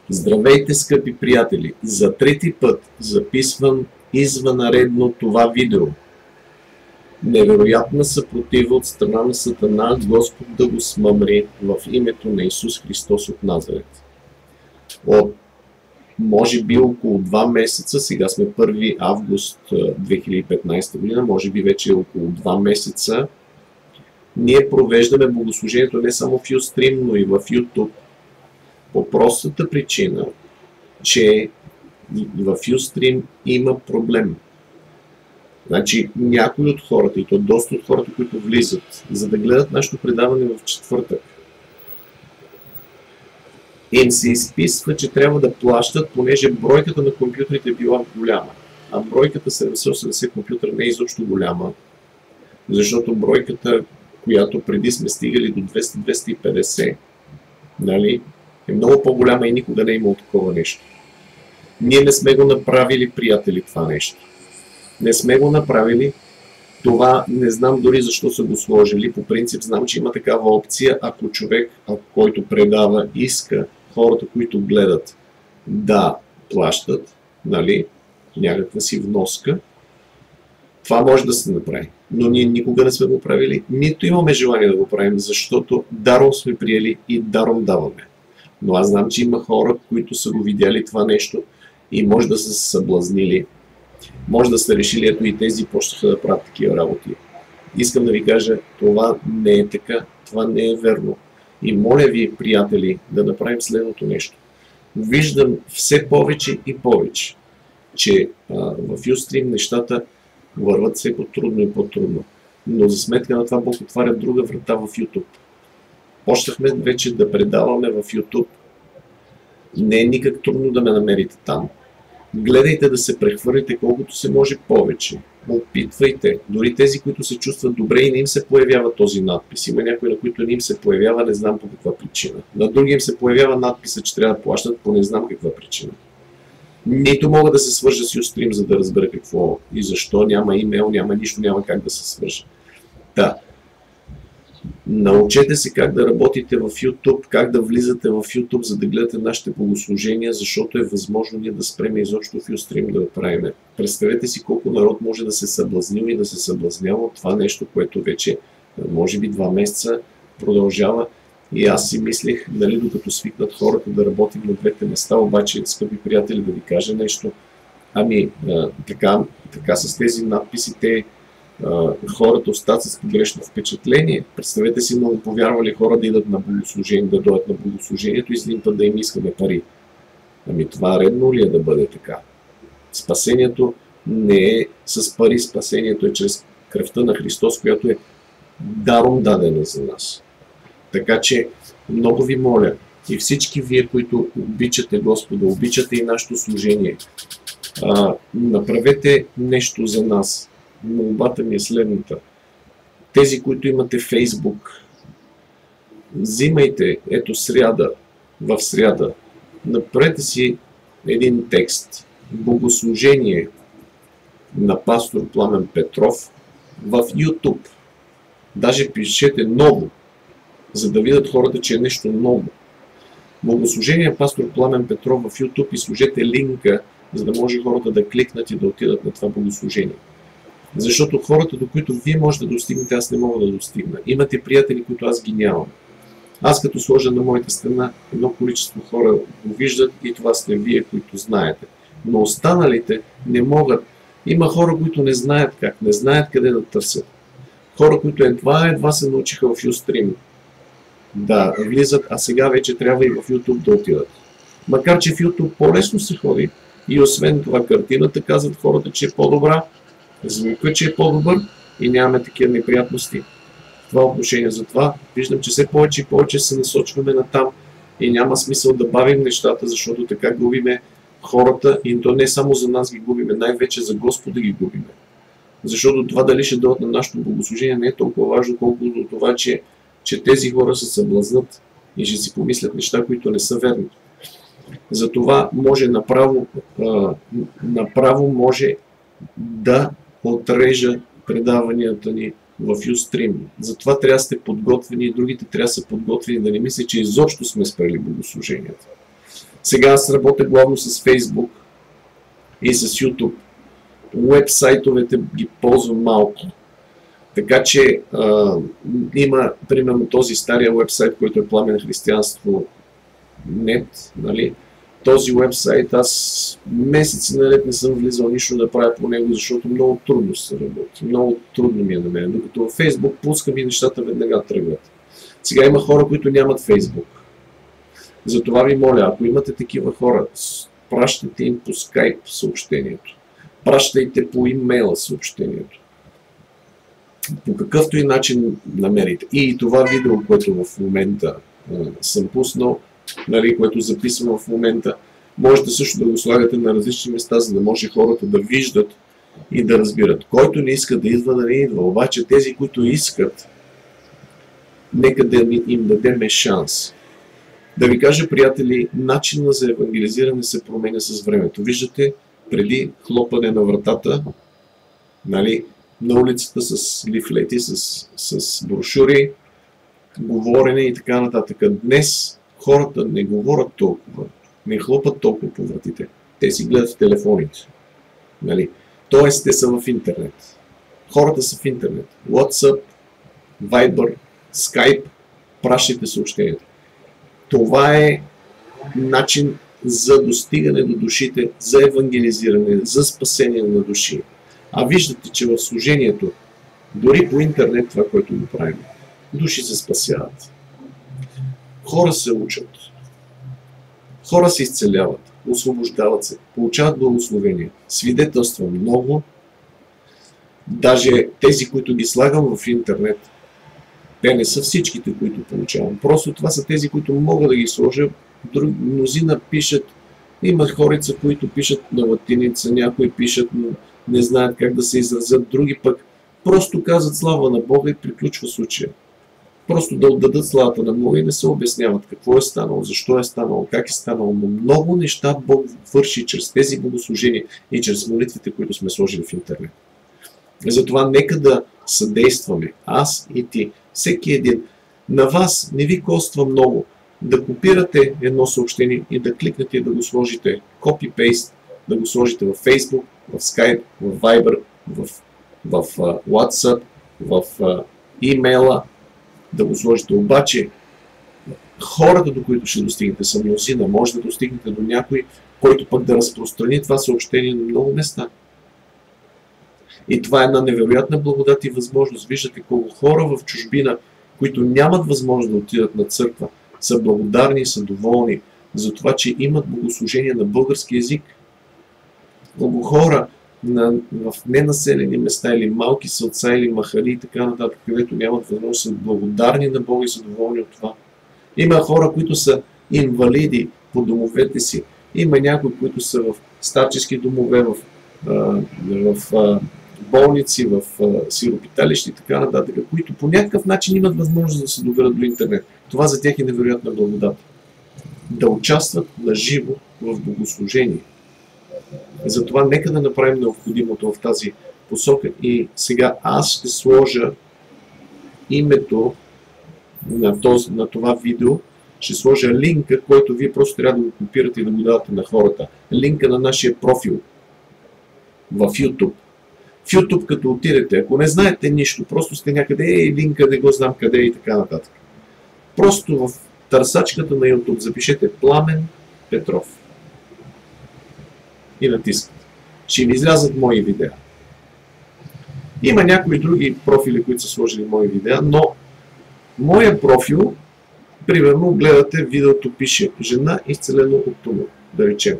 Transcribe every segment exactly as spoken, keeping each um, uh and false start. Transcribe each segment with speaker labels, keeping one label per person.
Speaker 1: Здравейте, скъпи приятели! За трети път записвам извънредно това видео. Невероятна съпротива от страна на Сатана, Господ да го смъмри в името на Исус Христос от Назарет. От може би около два месеца, сега сме първи август две хиляди и петнадесета година, може би вече около два месеца, ние провеждаме богослужението не само в Ustream, но и в YouTube. По простата причина, че в Ustream има проблем. Значи някои от хората, и то доста от хората, които влизат, за да гледат нашето предаване в четвъртък, им се изписва, че трябва да плащат, понеже бройката на компютрите е била голяма. А бройката седемстотин и осемдесет компютъра не е изобщо голяма, защото бройката, която преди сме стигали до двеста до двеста и петдесет, нали, е много по-голяма и никога не е имало такова нещо. Ние не сме го направили, приятели, това нещо. Не сме го направили. Това не знам дори защо са го сложили. По принцип знам, че има такава опция, ако човек, който предава, иска хората, които гледат, да плащат, нали, някаква си вноска. Това може да се направи. Но ние никога не сме го правили, нито имаме желание да го правим, защото даром сме приели и даром даваме. Но аз знам, че има хора, които са го видяли това нещо и може да са се съблазнили. Може да сте решили, ето и тези почнаха да правят такива работи. Искам да ви кажа, това не е така, това не е верно. И моля ви, приятели, да направим следното нещо. Виждам все повече и повече, че а, в Ustream нещата върват все по-трудно и по-трудно. Но за сметка на това Бог отваря друга врата в YouTube. Почнахме вече да предаваме в YouTube. Не е никак трудно да ме намерите там. Гледайте да се прехвърлите колкото се може повече. Опитвайте. Дори тези, които се чувстват добре и не им се появява този надпис. Има някои, на които не им се появява, не знам по каква причина. На други им се появява надписа, че трябва да плащат по не знам каква причина. Нито мога да се свържа с Ustream, за да разбера какво и защо. Няма имейл, няма нищо, няма как да се свържа. Да. Научете се как да работите в YouTube, как да влизате в YouTube, за да гледате нашите богослужения, защото е възможно ние да спрем изобщо в Ustream да правим. Представете си колко народ може да се съблазнил и да се съблазнява от това нещо, което вече може би два месеца продължава. И аз си мислех, нали, докато свикнат хората да работим на двете места, обаче, скъпи приятели, да ви кажа нещо. Ами, така, така с тези надписи, те хората остават с погрешно впечатление. Представете си много повярвали хора да идат на богослужение, да дойдат на богослужението и след това да им искаме пари. Ами това редно ли е да бъде така? Спасението не е с пари, спасението е чрез кръвта на Христос, която е даром дадена за нас. Така че много ви моля и всички вие, които обичате Господа, обичате и нашето служение, а, направете нещо за нас. Молбата ми е следната. Тези, които имате Фейсбук, взимайте, ето сряда, в сряда, направете си един текст, богослужение на пастор Пламен Петров в YouTube. Даже пишете ново, за да видят хората, че е нещо ново. Богослужение пастор Пламен Петров в YouTube и сложете линка, за да може хората да кликнат и да отидат на това богослужение. Защото хората, до които вие можете да достигнете, аз не мога да достигна. Имате приятели, които аз ги нямам. Аз като сложа на моята страна, едно количество хора го виждат и това сте вие, които знаете. Но останалите не могат. Има хора, които не знаят как, не знаят къде да търсят. Хора, които едва, едва се научиха в Ustream да влизат, а сега вече трябва и в YouTube да отидат. Макар че в YouTube по-лесно се ходи и освен това картината казват хората, че е по-добра, звука, че е по-добър и нямаме такива неприятности в това отношение. Затова виждам, че все повече и повече се насочваме на там и няма смисъл да бавим нещата, защото така губиме хората и то не само за нас ги губиме, най-вече за Господа ги губиме. Защото това дали ще дойдат на нашето богослужение не е толкова важно, колкото до това, че, че тези хора се съблазнат и ще си помислят неща, които не са верни. Затова може направо, направо може да отрежа предаванията ни в Ustream. Затова трябва да сте подготвени и другите трябва да са подготвени, да не мисля, че изобщо сме спрели богослуженията. Сега аз работя главно с Facebook и с YouTube. Уебсайтовете ги ползвам малко. Така че а, има, примерно, този стария уебсайт, който е Пламен християнство нет, нали? Този уебсайт аз месеци наред не съм влизал нищо да правя по него, защото много трудно се работи. Много трудно ми е на мен. Докато във Facebook пускам и нещата веднага тръгват. Сега има хора, които нямат Facebook. Затова ви моля, ако имате такива хора, пращайте им по Skype съобщението. Пращайте по имейла съобщението. По какъвто и начин намерите. И това видео, което в момента а, съм пуснал, нали, което записвам в момента, можете също да го слагате на различни места, за да може хората да виждат и да разбират. Който не иска да идва, да не идва. Обаче тези, които искат, нека да им дадем шанс. Да ви кажа, приятели, начинът за евангелизиране се променя с времето. Виждате, преди хлопане на вратата, нали, на улицата с лифлети, с, с брошури, говорене и така нататък. Днес хората не говорят толкова, не хлопат толкова по вратите. Те си гледат в телефоните. Нали? Тоест, те са в интернет. Хората са в интернет. WhatsApp, Viber, Skype, пращайте съобщенията. Това е начин за достигане до душите, за евангелизиране, за спасение на души. А виждате, че в служението, дори по интернет, това, което го правим, души се спасяват. Хора се учат. Хора се изцеляват, освобождават се, получават благословение. Свидетелства много. Даже тези, които ги слагам в интернет, те не са всичките, които получавам. Просто това са тези, които мога да ги сложа. Друг, мнозина пишат, има хорица, които пишат на латиница, някои пишат, но не знаят как да се изразят, други пък просто казват слава на Бога и приключва случая. Просто да отдадат славата на Бога и не се обясняват какво е станало, защо е станало, как е станало. Но много неща Бог върши чрез тези богослужения и чрез молитвите, които сме сложили в интернет. Затова нека да съдействаме, аз и ти, всеки един. На вас не ви коства много да копирате едно съобщение и да кликнете и да го сложите copy-paste, да го сложите в Facebook, в Skype, в Viber, в, в uh, WhatsApp, в uh, имейла, да го сложите. Обаче хората, до които ще достигнете, са мнозина. Може да достигнете до някой, който пък да разпространи това съобщение на много места. И това е една невероятна благодат и възможност. Виждате колко хора в чужбина, които нямат възможност да отидат на църква, са благодарни и са доволни за това, че имат богослужение на български език. Колко хора на, в ненаселени места или малки селца или махали и така нататък, където нямат възможност, са благодарни на Бога и са доволни от това. Има хора, които са инвалиди по домовете си. Има някои, които са в старчески домове, в, в, в болници, в сиропиталища и така нататък, които по някакъв начин имат възможност да се доверят до интернет. Това за тях е невероятна благодат. Да участват на живо в богослужение. Затова нека да направим необходимото в тази посока. И сега аз ще сложа името на, този, на това видео, ще сложа линка, който вие просто трябва да го копирате и да го давате на хората. Линка на нашия профил в YouTube. В YouTube, като отидете, ако не знаете нищо, просто сте някъде, е линка, не го знам къде и така нататък. Просто в търсачката на YouTube запишете Пламен Петров и натискате. Ще ви излязат мои видеа. Има някои други профили, които са сложили мои видеа, но моя профил, примерно, гледате, видеото пише жена изцелена от тумор, да речем.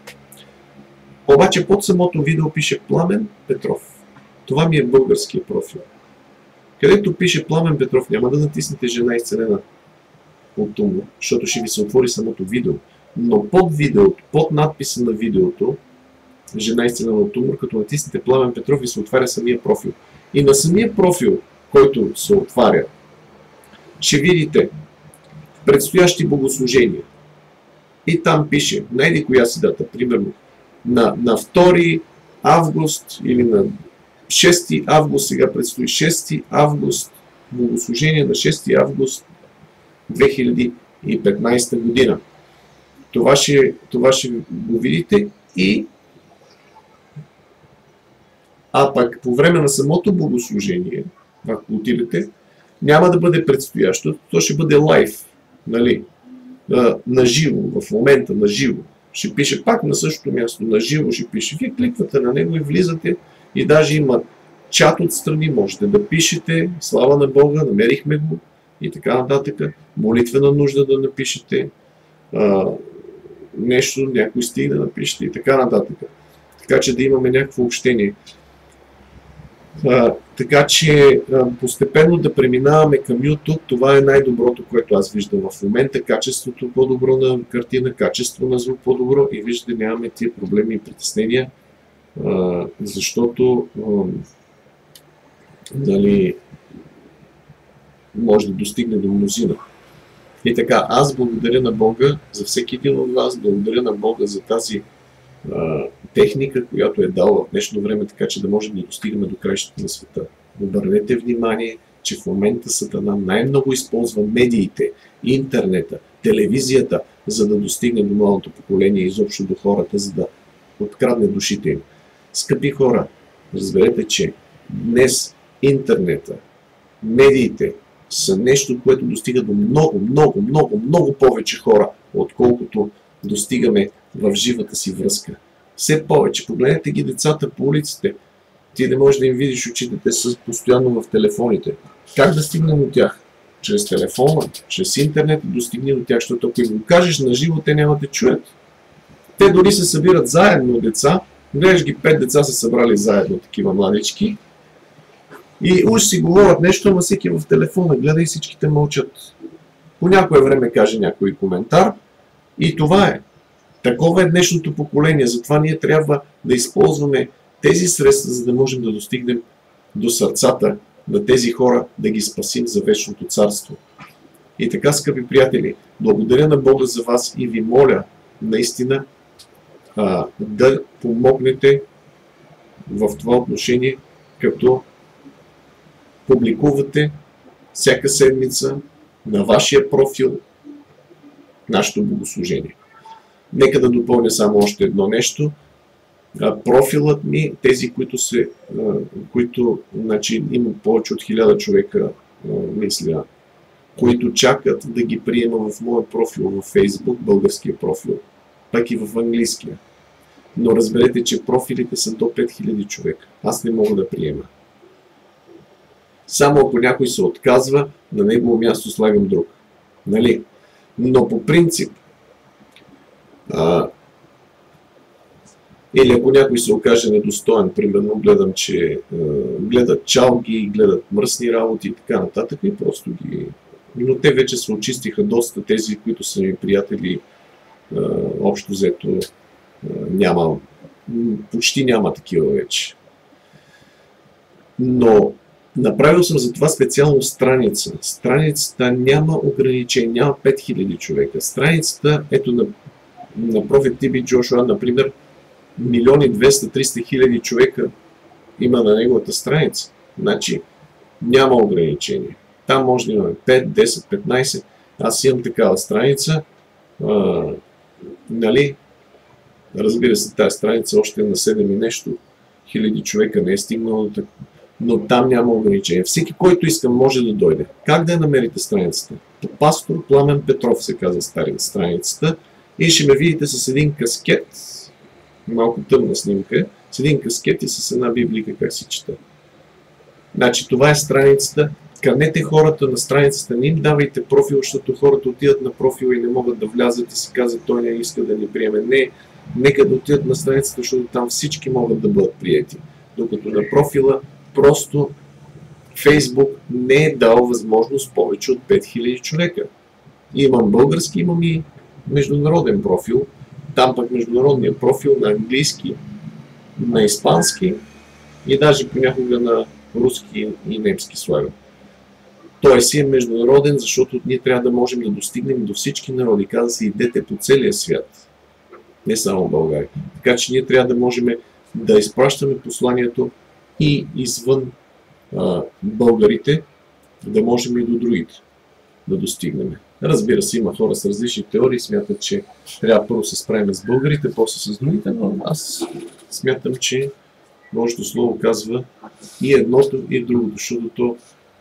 Speaker 1: Обаче под самото видео пише Пламен Петров. Това ми е българския профил. Където пише Пламен Петров, няма да натиснете жена изцелена от тумор, защото ще ви се отвори самото видео. Но под видеото, под надписа на видеото, жена изцелена от тумор, като натиснете Пламен Петров, ви се отваря самия профил. И на самия профил, който се отваря, ще видите предстоящи богослужения. И там пише, найди коя си дата, примерно на, на втори август или на шести август, сега предстои шести август, богослужение на шести август две хиляди и петнадесета година. Това ще, това ще го видите и а пък по време на самото богослужение, ако отидете, няма да бъде предстоящо, то ще бъде лайв, нали, на живо, в момента на живо. Ще пише пак на същото място, на живо ще пише. Вие кликвате на него и влизате и даже има чат отстрани, можете да пишете, слава на Бога, намерихме го и така нататък. Молитвена нужда да напишете, а, нещо, някой стих да напишете и така нататък. Така че да имаме някакво общение. А, така че а, постепенно да преминаваме към YouTube, това е най-доброто, което аз виждам в момента. Качеството по-добро на картина, качество на звук по-добро и виждате, нямаме тия проблеми и притеснения, а, защото а, нали, може да достигне до мнозина. И така, аз благодаря на Бога за всеки един от вас, благодаря на Бога за тази а, техника, която е дала в днешно време, така че да можем да достигаме до краищата на света. Обърнете внимание, че в момента Сатана най-много използва медиите, интернета, телевизията, за да достигне до младото поколение и изобщо до хората, за да открадне душите им. Скъпи хора, разберете, че днес интернета, медиите са нещо, което достига до много, много, много, много повече хора, отколкото достигаме в живата си връзка. Все повече. Погледнете ги децата по улиците. Ти не можеш да им видиш очите, те са постоянно в телефоните. Как да стигнем от тях? Чрез телефона, чрез интернет достигни до тях, защото ако им го кажеш на живо, те няма да чуят. Те дори се събират заедно деца. Гледаш ги, пет деца са събрали заедно, такива младички. И уж си говорят нещо, ама всеки в телефона гледа и всичките мълчат. По някое време каже някой коментар и това е. Такова е днешното поколение, затова ние трябва да използваме тези средства, за да можем да достигнем до сърцата на тези хора, да ги спасим за вечното царство. И така, скъпи приятели, благодаря на Бога за вас и ви моля наистина а, да помогнете в това отношение, като публикувате всяка седмица на вашия профил нашето богослужение. Нека да допълня само още едно нещо. Профилът ми, тези, които се, които, значи, има повече от хиляда човека, мисля, които чакат да ги приема в моя профил в Facebook, българския профил, пък и в английския. Но разберете, че профилите са до пет хиляди човека. Аз не мога да приема. Само ако някой се отказва, на негово място слагам друг. Нали? Но по принцип, а, или ако някой се окаже недостоен, примерно гледам, че а, гледат чалги, гледат мръсни работи и така нататък, и просто ги... Но те вече се очистиха доста, тези, които са ми приятели, а, общо взето а, няма, почти няма такива вече. Но направил съм за това специално страница. Страницата няма ограничение, няма пет хиляди човека. Страницата, ето на, на Prophet ти би Joshua, например, милиони двеста до триста хиляди човека има на неговата страница. Значи няма ограничение. Там може да имаме пет, десет, петнайсет. Аз имам такава страница. А, нали? Разбира се, тази страница още е на седем и нещо хиляди човека, не е стигнало до така. Но там няма ограничение. Всеки, който иска, може да дойде. Как да я намерите страницата? Пастор Пламен Петров се казва старата страницата. И ще ме видите с един каскет, малко тъмна снимка, с един каскет и с една библика, как се чета. Значи това е страницата. Канете хората на страницата, не им давайте профил, защото хората отидат на профила и не могат да влязат и си казват, той не иска да ни приеме. Не, нека да отидат на страницата, защото там всички могат да бъдат приети. Докато на профила просто Фейсбук не е дал възможност повече от пет хиляди човека. Имам български, имам и международен профил. Там пък международния профил на английски, на испански и даже понякога на руски и немски слагам. Той си е международен, защото ние трябва да можем да достигнем до всички народи. Каза се, идете по целия свят. Не само в България. Така че ние трябва да можем да изпращаме посланието и извън а, българите, да можем и до другите да достигнем. Разбира се, има хора с различни теории, смятат, че трябва първо се справим с българите, после с другите, но аз смятам, че Божието Слово казва и едното, и другото, защото то,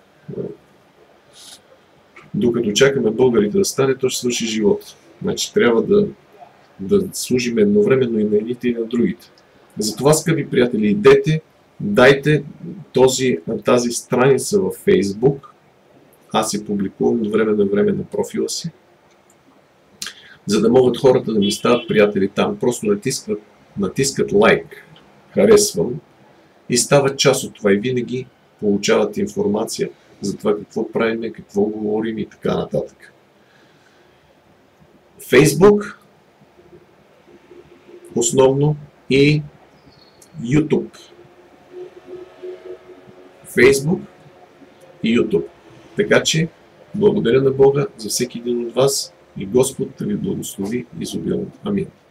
Speaker 1: докато чакаме българите да стане, то ще свърши живота. Значи трябва да, да служим едновременно и на едните, и на другите. Затова, скъпи приятели, идете, дайте този, тази страница във Facebook. Аз я публикувам от време на време на профила си, за да могат хората да ми стават приятели там. Просто натискат, натискат лайк, харесвам и стават част от това и винаги получават информация за това какво правим, какво говорим и така нататък. Facebook основно и YouTube. Facebook и YouTube. Така че, благодаря на Бога за всеки един от вас и Господ да ви благослови изобилно. Амин.